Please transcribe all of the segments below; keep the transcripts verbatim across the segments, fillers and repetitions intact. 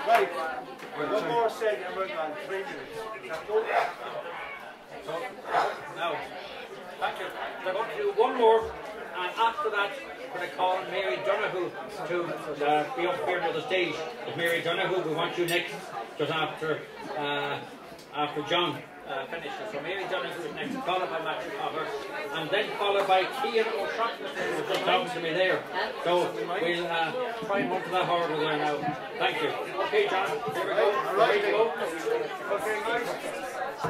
Right. One more set and we're gone. Three minutes. So, now, thank you. They're going to do one more, and after that, we're going to call on Mary Donoghue to uh, be up here on the stage. But Mary Donoghue, we want you next, just after uh, after John uh, finishes. So Mary Donoghue is next, followed by Matthew Cotter, and then followed by Cian O'Shaughnessy, who was just talking to me there. So we'll uh, try and run to that hurdle there now. Thank you. Okay, John, here we go. All right. Ready to go? Okay, guys.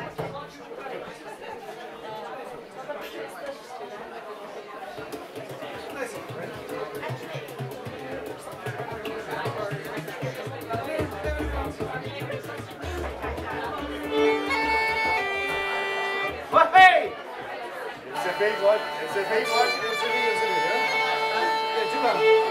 Hey! It's a big one. It's a big one. It's a big one. Yeah, too long.